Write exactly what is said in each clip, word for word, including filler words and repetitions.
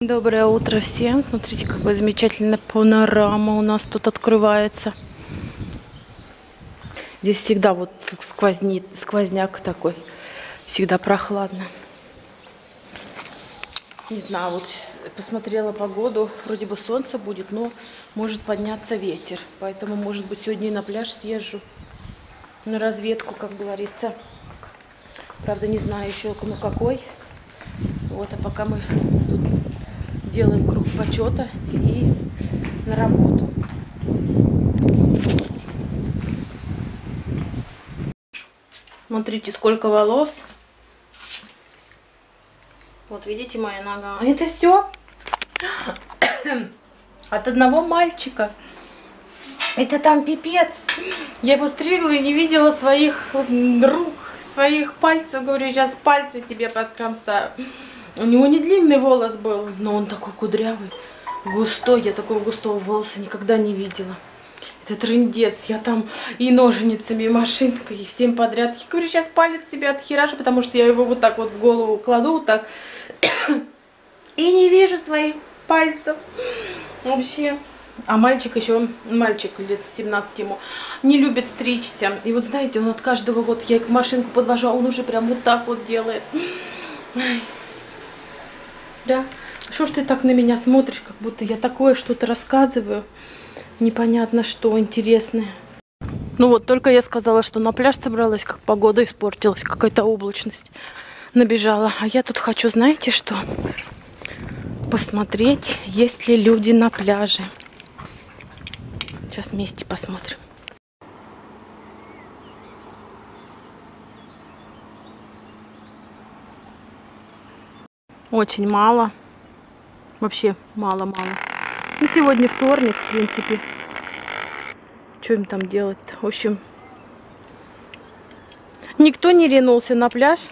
Доброе утро всем. Смотрите, какая замечательная панорама у нас тут открывается. Здесь всегда вот сквознит, сквозняк такой. Всегда прохладно. Не знаю, вот посмотрела погоду. Вроде бы солнце будет, но может подняться ветер. Поэтому, может быть, сегодня и на пляж съезжу. На разведку, как говорится. Правда, не знаю еще, ну какой. Вот, а пока мы тут делаем круг почета и на работу. Смотрите, сколько волос. Вот видите, моя нога. Это все от одного мальчика. Это там пипец. Я его стригла и не видела своих рук, своих пальцев. Говорю, сейчас пальцы себе подкромсаю. У него не длинный волос был, но он такой кудрявый, густой. Я такого густого волоса никогда не видела. Это трындец. Я там и ножницами, и машинкой, и всем подряд. Я говорю, сейчас палец себе отхерашу, потому что я его вот так вот в голову кладу, вот так. И не вижу своих пальцев. Вообще. А мальчик еще, мальчик лет семнадцать ему, не любит стричься. И вот знаете, он от каждого, вот я машинку подвожу, а он уже прям вот так вот делает. Да, что ж ты так на меня смотришь, как будто я такое что-то рассказываю, непонятно что, интересное. Ну вот, только я сказала, что на пляж собралась, как погода испортилась, какая-то облачность набежала. А я тут хочу, знаете что, посмотреть, есть ли люди на пляже. Сейчас вместе посмотрим. Очень мало. Вообще мало-мало. Ну, сегодня вторник, в принципе. Что им там делать-то? В общем, никто не ринулся на пляж.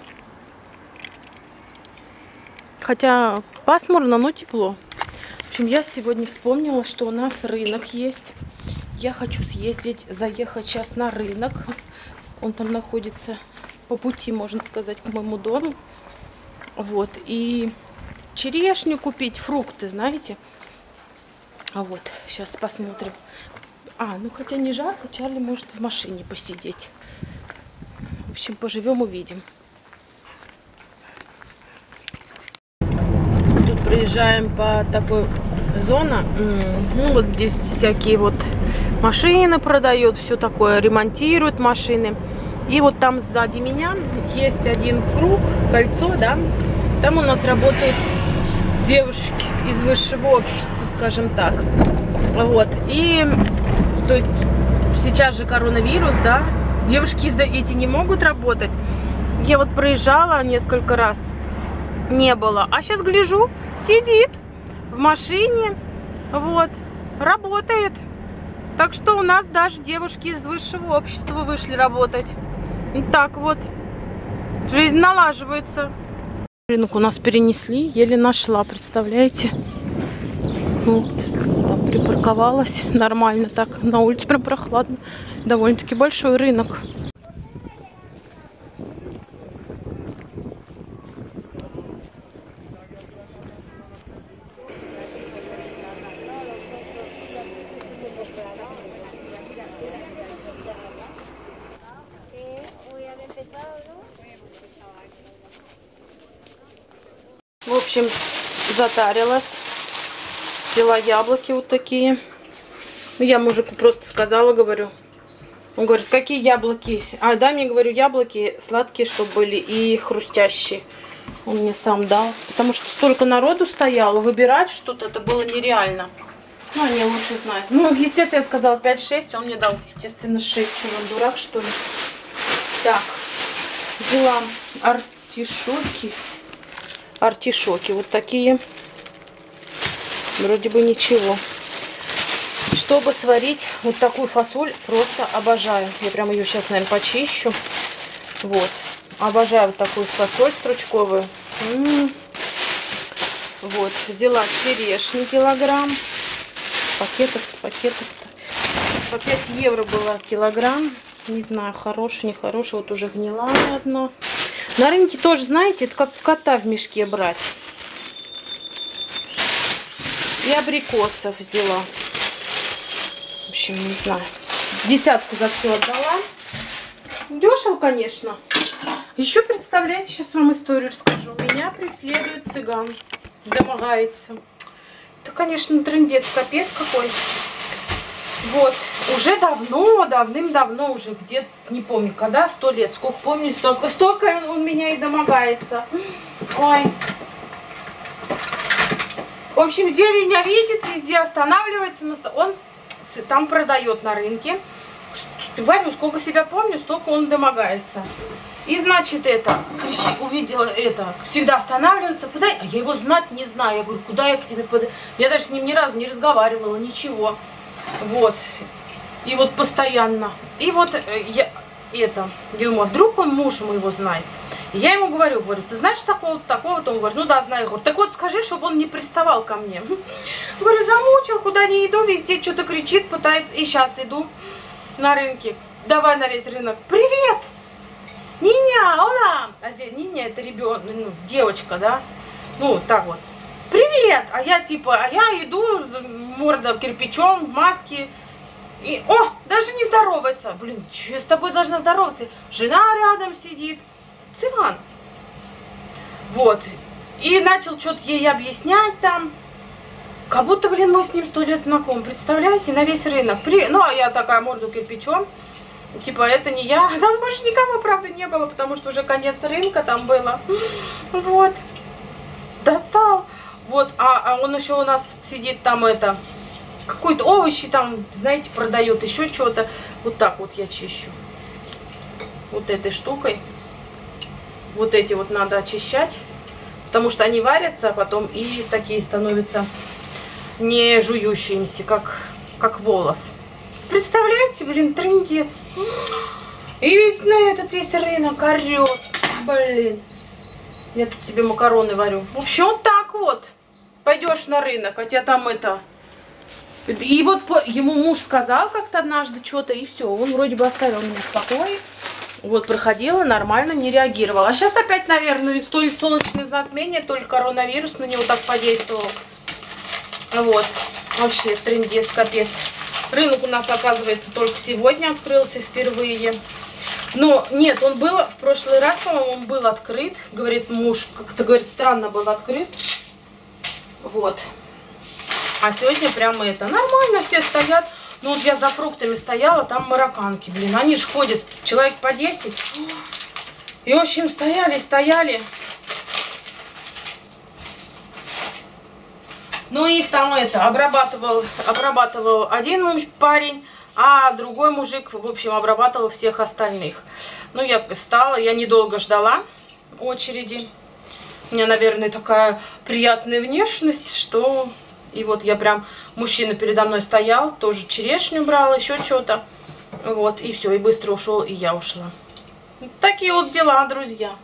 Хотя пасмурно, но тепло. В общем, я сегодня вспомнила, что у нас рынок есть. Я хочу съездить, заехать сейчас на рынок. Он там находится по пути, можно сказать, к моему дому. Вот, и черешню купить, фрукты, знаете. А вот, сейчас посмотрим. А, ну хотя не жарко, Чарли может в машине посидеть. В общем, поживем, увидим. Тут проезжаем по такой зоне. Ну, вот здесь всякие вот машины продают, все такое, ремонтируют машины. И вот там сзади меня есть один круг, кольцо, да. Там у нас работают девушки из высшего общества, скажем так. Вот. И, то есть, сейчас же коронавирус, да. Девушки эти не могут работать. Я вот проезжала несколько раз, не было. А сейчас гляжу, сидит в машине, вот, работает. Так что у нас даже девушки из высшего общества вышли работать. Так вот, жизнь налаживается. Рынок у нас перенесли, еле нашла, представляете? Вот, там припарковалась нормально так, на улице прям прохладно. Довольно-таки большой рынок. В общем, затарилась. Взяла яблоки вот такие. Я мужику просто сказала, говорю. Он говорит, какие яблоки? А даме, говорю, яблоки сладкие, чтобы были, и хрустящие. Он мне сам дал. Потому что столько народу стояло. Выбирать что-то, это было нереально. Ну, они лучше знают. Ну, естественно, я сказала пять-шесть. Он мне дал, естественно, шесть. Что, он дурак, что ли? Так. Взяла артишоки. Артишоки вот такие. Вроде бы ничего. Чтобы сварить вот такую фасоль, просто обожаю. Я прям ее сейчас, наверное, почищу. Вот. Обожаю вот такую фасоль стручковую. М-м-м. Вот. Взяла черешни килограмм. Пакетов, пакетов. По пять евро было килограмм. Не знаю, хороший, нехороший. Вот уже гнилая одна. На рынке тоже, знаете, это как кота в мешке брать. И абрикосов взяла. В общем, не знаю. Десятку за все отдала. Дешево, конечно. Еще, представляете, сейчас вам историю расскажу. Меня преследует цыган. Домогается. Это, конечно, трындец, капец какой. Вот. Уже давно, давным-давно уже, где-то, не помню, когда, сто лет. Сколько помню, столько, столько он меня и домогается. Ой. В общем, где меня видит, везде останавливается. Он там продает на рынке. Говорю, сколько себя помню, столько он домогается. И, значит, это, кричи, увидела это, всегда останавливается, подай, а я его знать не знаю. Я говорю, куда я к тебе подаю? Я даже с ним ни разу не разговаривала, ничего. Вот. И вот постоянно. И вот я, это, я думаю, вдруг он муж моего знает. И я ему говорю, говорю, ты знаешь такого-то, такого-то? Он говорит, ну да, знаю. Я говорю, так вот скажи, чтобы он не приставал ко мне. Говорю, замучил, куда не иду, везде что-то кричит, пытается. И сейчас иду на рынке. Давай на весь рынок. Привет! Ниня, ола! А здесь Ниня это ребенок, ну, девочка, да? Ну, так вот. Привет! А я типа, а я иду, морда кирпичом, в маске. И, о, даже не здоровается. Блин, что я с тобой должна здороваться? Жена рядом сидит. Цыган. Вот. И начал что-то ей объяснять там. Как будто, блин, мы с ним сто лет знакомы. Представляете, на весь рынок. При... Ну, а я такая морду кирпичом. Типа, это не я. Там больше никого, правда, не было, потому что уже конец рынка там было. Вот. Достал. Вот. А, а он еще у нас сидит там, это... Какой-то овощи там, знаете, продает. Еще что-то. Вот так вот я чищу. Вот этой штукой. Вот эти вот надо очищать. Потому что они варятся, а потом и такие становятся не жующимися, как, как волос. Представляете, блин, трындец. И весь на этот весь рынок орет. Блин. Я тут себе макароны варю. В общем, вот так вот. Пойдешь на рынок, а тебя там это... И вот по... ему муж сказал как-то однажды что-то, и все. Он вроде бы оставил меня в покое. Вот, проходила, нормально, не реагировала. А сейчас опять, наверное, то ли солнечное затмение, то ли коронавирус на него так подействовал. Вот. Вообще, трындец, капец. Рынок у нас, оказывается, только сегодня открылся впервые. Но, нет, он был, в прошлый раз, по-моему, он был открыт. Говорит муж, как-то, говорит, странно был открыт. Вот. А сегодня прямо это, нормально, все стоят. Ну вот я за фруктами стояла, там марокканки, блин, они же ходят, человек по десять. И в общем стояли, стояли. Ну их там это, обрабатывал, обрабатывал один муж, парень, а другой мужик, в общем, обрабатывал всех остальных. Ну я встала, я недолго ждала очереди. У меня, наверное, такая приятная внешность, что... И вот я прям, мужчина передо мной стоял, тоже черешню брал, еще что-то. Вот, и все, и быстро ушел, и я ушла. Такие вот дела, друзья.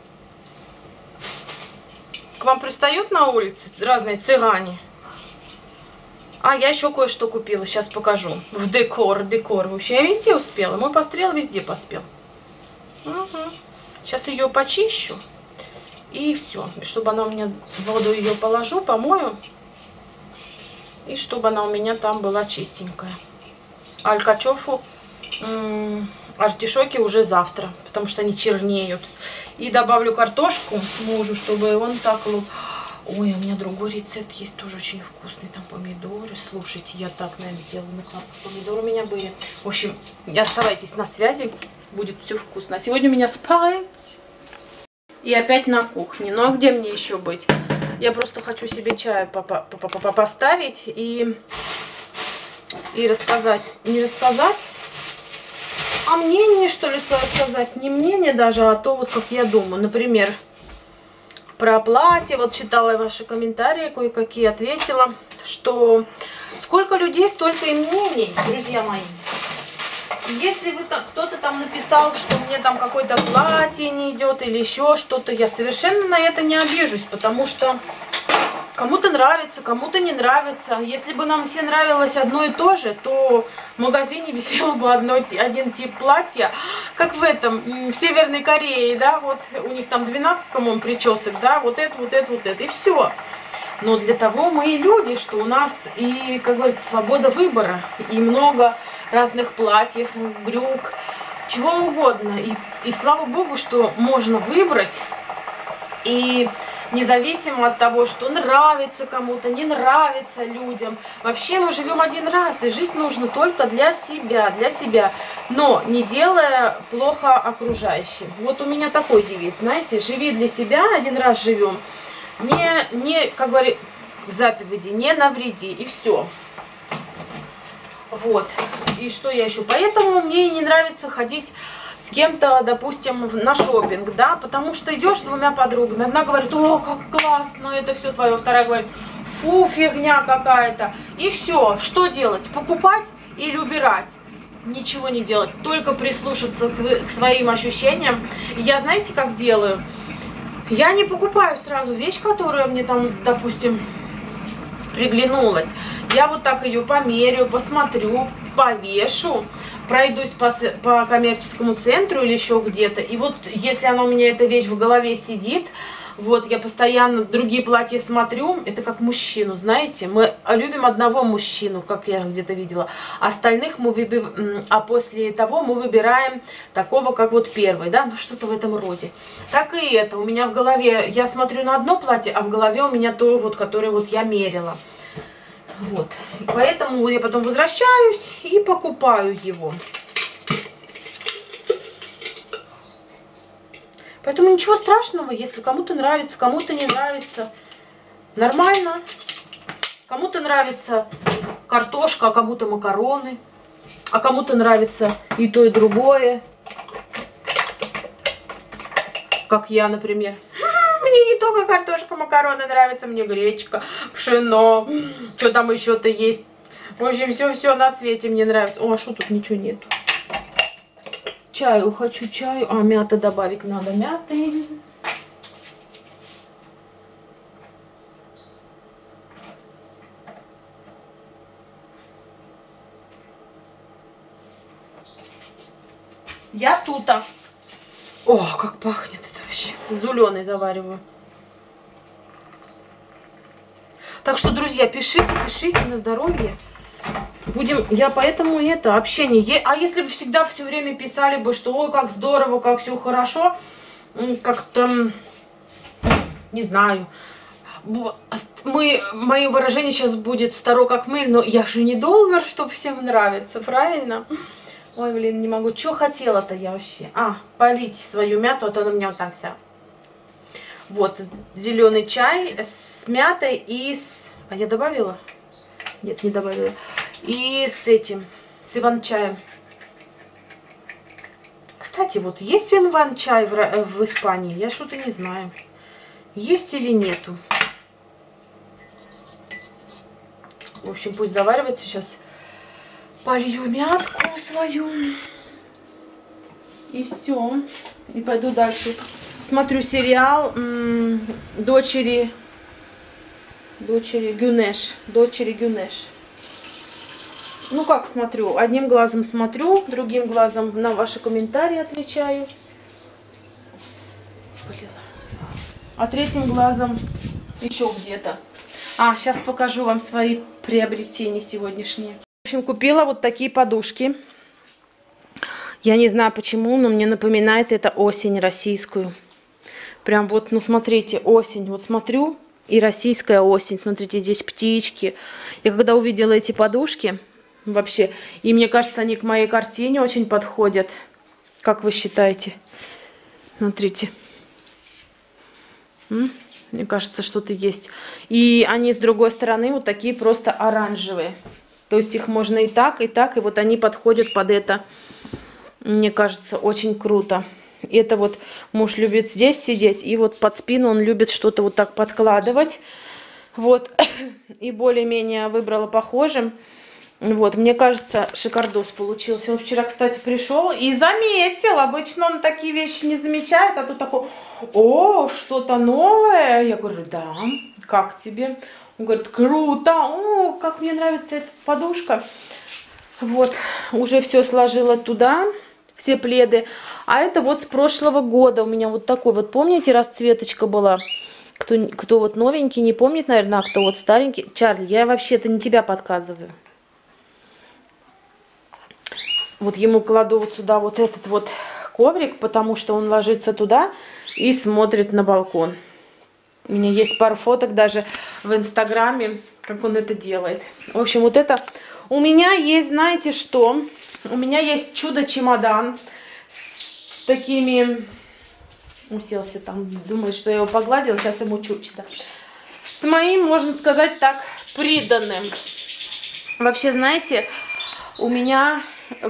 К вам пристают на улице разные цыгане? А, я еще кое-что купила, сейчас покажу. В декор, декор. Вообще, я везде успела. Мой пострел везде поспел. Угу. Сейчас ее почищу. И все. Чтобы она у меня, в воду ее положу, помою. И чтобы она у меня там была чистенькая. Алькачофу, артишоки уже завтра, потому что они чернеют. И добавлю картошку мужу, чтобы он так... Ой, у меня другой рецепт есть, тоже очень вкусный. Там помидоры. Слушайте, я так, наверное, сделала. Помидоры у меня были. В общем, оставайтесь на связи. Будет все вкусно. А сегодня у меня спать. И опять на кухне. Ну, а где мне еще быть? Я просто хочу себе чаю поставить и, и рассказать. Не рассказать, а мнение, что ли, сказать. Не мнение даже, а то, вот как я думаю. Например, про платье. Вот читала ваши комментарии, кое-какие ответила, что сколько людей, столько и мнений, друзья мои. Если вы там, кто-то там написал, что мне там какое-то платье не идет или еще что-то, я совершенно на это не обижусь, потому что кому-то нравится, кому-то не нравится. Если бы нам все нравилось одно и то же, то в магазине висело бы одно, один тип платья, как в этом, в Северной Корее, да, вот у них там двенадцать, по-моему, причесок, да, вот это, вот это, вот это, и все. Но для того мы и люди, что у нас и, как говорится, свобода выбора. И много разных платьев, брюк, чего угодно. И, и слава богу, что можно выбрать. И независимо от того, что нравится кому-то, не нравится людям. Вообще мы живем один раз, и жить нужно только для себя, для себя. Но не делая плохо окружающим. Вот у меня такой девиз, знаете, живи для себя, один раз живем. Не, не, как говорит в заповеди, не навреди, и все. Вот. И что я еще? Поэтому мне и не нравится ходить с кем-то, допустим, на шопинг, да, потому что идешь с двумя подругами, одна говорит: о, как классно, это все твое, вторая говорит: фу, фигня какая-то. И все, что делать? Покупать или убирать? Ничего не делать, только прислушаться к, к своим ощущениям. И я, знаете, как делаю? Я не покупаю сразу вещь, которая мне там, допустим, приглянулась. Я вот так ее померю, посмотрю, повешу, пройдусь по, по коммерческому центру или еще где-то. И вот если она у меня, эта вещь в голове сидит, вот я постоянно другие платья смотрю, это как мужчину, знаете. Мы любим одного мужчину, как я где-то видела. Остальных мы выбираем, а после того мы выбираем такого, как вот первый, да, ну что-то в этом роде. Так и это, у меня в голове, я смотрю на одно платье, а в голове у меня то, вот, которое вот я мерила. Вот, поэтому я потом возвращаюсь и покупаю его. Поэтому ничего страшного, если кому-то нравится, кому-то не нравится. Нормально. Кому-то нравится картошка, а кому-то макароны. А кому-то нравится и то, и другое. Как я, например. Мне не только картошка, макароны нравятся, мне гречка, пшено, что там еще-то есть. В общем, все-все на свете мне нравится. О, а что тут ничего нету? Чаю, хочу чаю. А, мята добавить надо, мяты. Я тут. О, как пахнет это вообще. Зеленый завариваю. Так что, друзья, пишите, пишите на здоровье. Будем, я поэтому это, общение. А если бы всегда все время писали бы, что ой, как здорово, как все хорошо, как-то, не знаю, мы, мое выражение сейчас будет старо как мыль, но я же не доллар, чтобы всем нравится, правильно? Ой, блин, не могу. Что хотела-то я вообще? А, полить свою мяту, а то она у меня вот так вся. Вот, зеленый чай с мятой и с... А я добавила? Нет, не добавила. И с этим, с иван-чаем. Кстати, вот есть иван-чай в, в Испании? Я что-то не знаю. Есть или нету? В общем, пусть заваривается. Сейчас полью мятку свою. И все. И пойду дальше. Смотрю сериал м, «Дочери». Дочери Гюнеш. Дочери Гюнеш. Ну как смотрю? Одним глазом смотрю, другим глазом на ваши комментарии отвечаю. А третьим глазом еще где-то. А, сейчас покажу вам свои приобретения сегодняшние. В общем, купила вот такие подушки. Я не знаю почему, но мне напоминает это осень российскую. Прям вот, ну смотрите, осень. Вот смотрю, и российская осень. Смотрите, здесь птички. Я когда увидела эти подушки, вообще, и мне кажется, они к моей картине очень подходят. Как вы считаете? Смотрите. М? Мне кажется, что-то есть. И они с другой стороны вот такие просто оранжевые. То есть их можно и так, и так. И вот они подходят под это. Мне кажется, очень круто. И это вот муж любит здесь сидеть. И вот под спину он любит что-то вот так подкладывать. Вот. И более-менее выбрала похожим. Вот, мне кажется, шикардос получился. Он вчера, кстати, пришел и заметил. Обычно он такие вещи не замечает, а тут такой: о, что-то новое. Я говорю: да, как тебе? Он говорит: круто, о, как мне нравится эта подушка. Вот, уже все сложила туда, все пледы. А это вот с прошлого года у меня вот такой вот, помните, расцветочка была? кто, кто вот новенький, не помнит, наверное, а кто вот старенький. Чарли, я вообще-то не тебя подсказываю. Вот ему кладу вот сюда вот этот вот коврик, потому что он ложится туда и смотрит на балкон. У меня есть пару фоток даже в Инстаграме, как он это делает. В общем, вот это... У меня есть, знаете что? У меня есть чудо-чемодан с такими... Уселся там, думает, что я его погладила, сейчас ему чуть-чуть. С моим, можно сказать так, приданным. Вообще, знаете, у меня...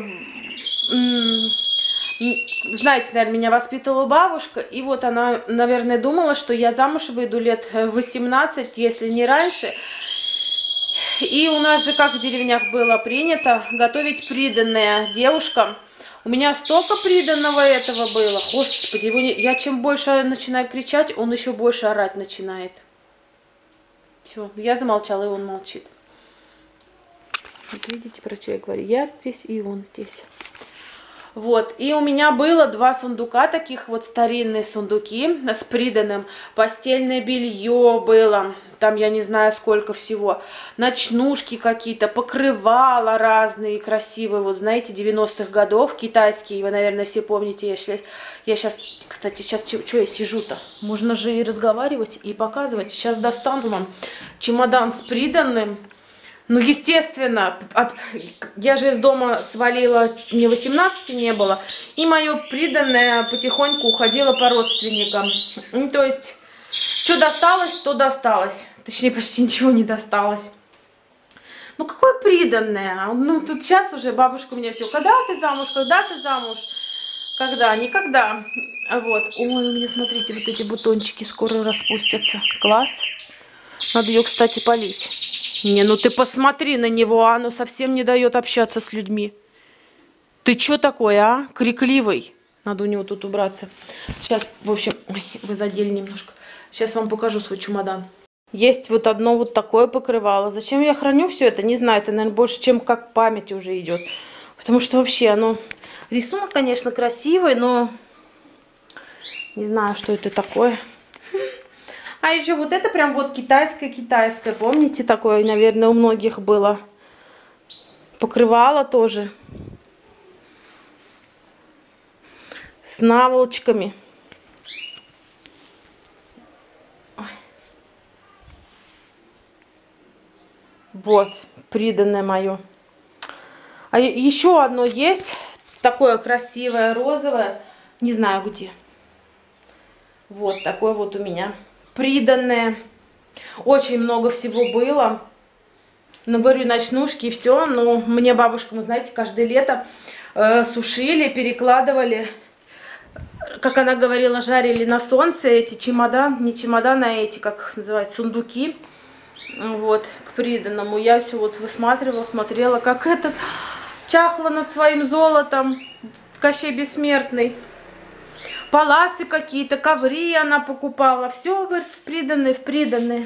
Знаете, наверное, меня воспитывала бабушка, и вот она, наверное, думала, что я замуж выйду лет восемнадцать, если не раньше. И у нас же, как в деревнях было принято, готовить приданное девушкам. У меня столько приданного этого было. Господи, его не... я чем больше начинаю кричать, он еще больше орать начинает. Все, я замолчала, и он молчит. Вот видите, про что я говорю? Я здесь, и он здесь. Вот, и у меня было два сундука, таких вот старинные сундуки с приданым. Постельное белье было, там я не знаю сколько всего. Ночнушки какие-то, покрывала разные, красивые. Вот знаете, девяностых годов, китайские, вы, наверное, все помните. Я сейчас, я сейчас кстати, сейчас что я сижу-то? Можно же и разговаривать, и показывать. Сейчас достану вам чемодан с приданным. Ну, естественно, от... я же из дома свалила, мне восемнадцати не было, и мое приданное потихоньку уходило по родственникам. Ну, то есть, что досталось, то досталось. Точнее, почти ничего не досталось. Ну, какое приданное? Ну, тут сейчас уже бабушка у меня все, когда ты замуж, когда ты замуж? Когда? Никогда. Вот. Ой, у меня, смотрите, вот эти бутончики скоро распустятся. Класс. Надо ее, кстати, полить. Не, ну ты посмотри на него, а оно совсем не дает общаться с людьми. Ты что такой, а? Крикливый. Надо у него тут убраться. Сейчас, в общем, ой, вы задели немножко. Сейчас вам покажу свой чемодан. Есть вот одно вот такое покрывало. Зачем я храню все это? Не знаю, это, наверное, больше, чем как память уже идет. Потому что вообще оно... Рисунок, конечно, красивый, но... Не знаю, что это такое. А еще вот это прям вот китайское-китайское. Помните, такое, наверное, у многих было. Покрывало тоже. С наволочками. Ой. Вот, приданное мое. А еще одно есть. Такое красивое, розовое. Не знаю где. Вот такое вот у меня. Приданное. Очень много всего было. Ну, говорю, ночнушки и все. Но мне бабушка, вы знаете, каждое лето э, сушили, перекладывали. Как она говорила, жарили на солнце эти чемоданы. Не чемоданы, а эти, как их называют, сундуки. Вот, к приданному. Я все вот высматривала, смотрела, как этот чахла над своим золотом. Кощей Бессмертный. Паласы какие-то, коври она покупала. Все, говорит, в приданные, в приданные.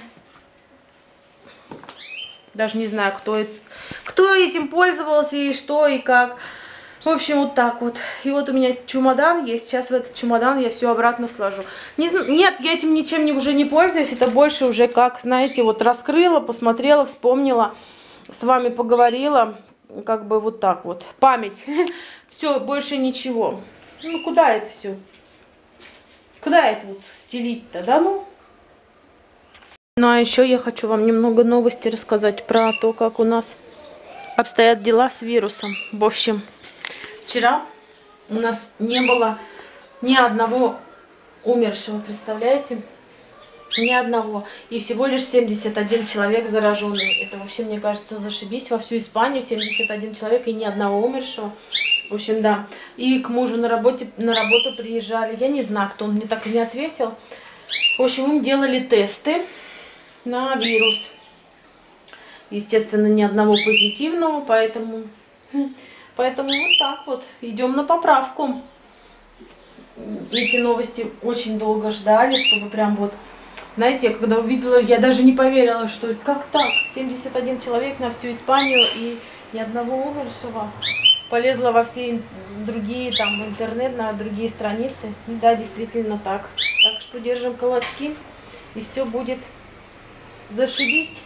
Даже не знаю, кто, кто этим пользовался и что, и как. В общем, вот так вот. И вот у меня чемодан есть. Сейчас в этот чемодан я все обратно сложу. Не, нет, я этим ничем не, уже не пользуюсь. Это больше уже как, знаете, вот раскрыла, посмотрела, вспомнила, с вами поговорила. Как бы вот так вот. Память. Все, больше ничего. Ну, куда это все? Куда это вот стелить-то, да ну? Ну, а еще я хочу вам немного новости рассказать про то, как у нас обстоят дела с вирусом. В общем, вчера у нас не было ни одного умершего, представляете? Ни одного. И всего лишь семьдесят один человек зараженный. Это вообще, мне кажется, зашибись. Во всю Испанию семьдесят один человек и ни одного умершего. В общем, да. И к мужу на, работе, на работу приезжали. Я не знаю, кто, он мне так и не ответил. В общем, им делали тесты на вирус. Естественно, ни одного позитивного, поэтому, поэтому вот так вот. Идем на поправку. Эти новости очень долго ждали, чтобы прям вот... Знаете, когда увидела, я даже не поверила, что как так? семьдесят один человек на всю Испанию и ни одного умершего. Полезла во все другие, там, в интернет, на другие страницы. И да, действительно так. Так что держим кулачки и все будет зашибись.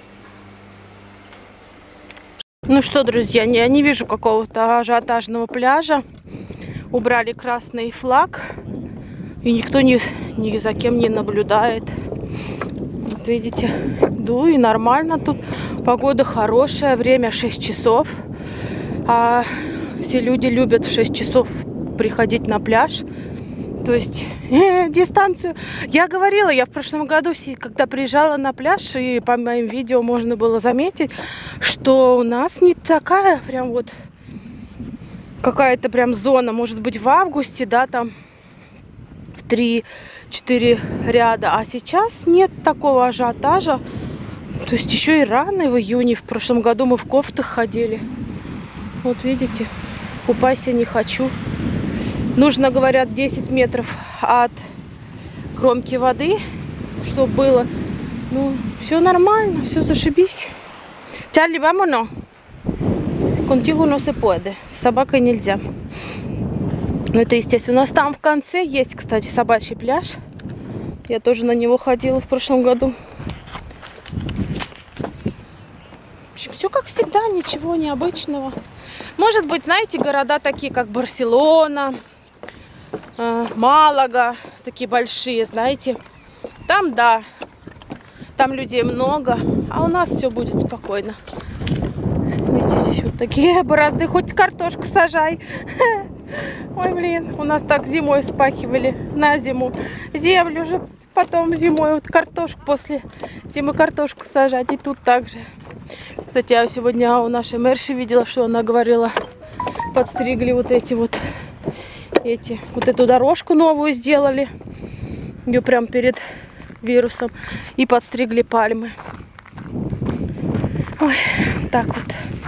Ну что, друзья, я не вижу какого-то ажиотажного пляжа. Убрали красный флаг, и никто ни, ни за кем не наблюдает. Вот видите, иду, и нормально тут. Погода хорошая, время шесть часов. А все люди любят в шесть часов приходить на пляж. То есть э, дистанцию. Я говорила, я в прошлом году, когда приезжала на пляж, и по моим видео можно было заметить, что у нас не такая прям вот какая-то прям зона. Может быть, в августе, да, там в три-четыре ряда. А сейчас нет такого ажиотажа. То есть еще и рано, в июне. В прошлом году мы в кофтах ходили. Вот видите, купайся не хочу. Нужно, говорят, десять метров от кромки воды, чтобы было. Ну, все нормально, все зашибись. Чарли, vámonos. Contigo no se puede. С собакой нельзя. Ну, это естественно. У нас там в конце есть, кстати, собачий пляж. Я тоже на него ходила в прошлом году. В общем, все как всегда, ничего необычного. Может быть, знаете, города такие, как Барселона, Малага, такие большие, знаете. Там, да, там людей много, а у нас все будет спокойно. Видите, здесь вот такие борозды, хоть картошку сажай. Ой, блин, у нас так зимой спахивали на зиму землю же, потом зимой вот картошку, после зимы картошку сажать, и тут так же. Кстати, я сегодня у нашей мэрши видела, что она говорила, подстригли вот эти вот, эти, вот эту дорожку новую сделали, ее прям перед вирусом, и подстригли пальмы. Ой, так вот.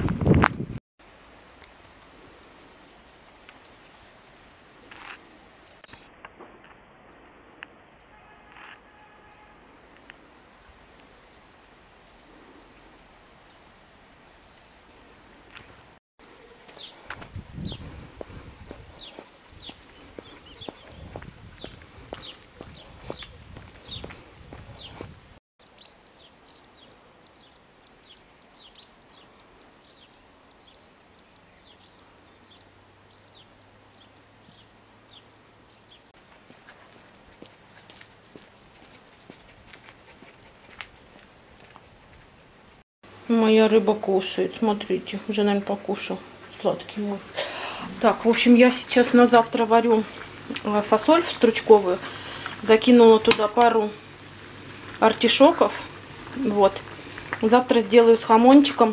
Моя рыба кушает, смотрите, уже, наверное, покушал. Сладкий мой. Так, в общем, я сейчас на завтра варю фасоль стручковую. Закинула туда пару артишоков. Вот. Завтра сделаю с хамончиком.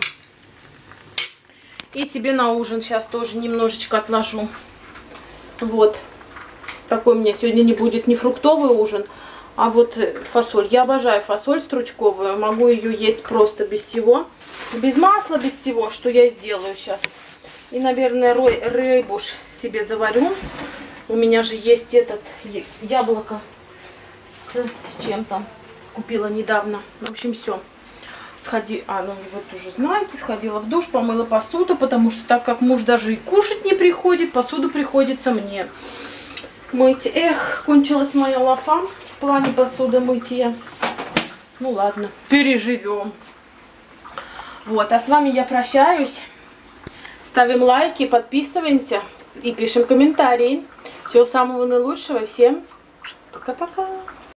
И себе на ужин сейчас тоже немножечко отложу. Вот. Такой у меня сегодня не будет не фруктовый ужин, а вот фасоль. Я обожаю фасоль стручковую. Могу ее есть просто без всего. Без масла, без всего, что я сделаю сейчас. И, наверное, рой, рыбуш себе заварю. У меня же есть этот яблоко с, с чем там. Купила недавно. В общем, все. Сходи, а, ну вы уже знаете, сходила в душ, помыла посуду, потому что так как муж даже и кушать не приходит, посуду приходится мне мыть. Эх, кончилась моя лафа в плане посуды мытья. Ну ладно, переживем. Вот, а с вами я прощаюсь. Ставим лайки, подписываемся и пишем комментарии. Всего самого наилучшего. Всем пока-пока.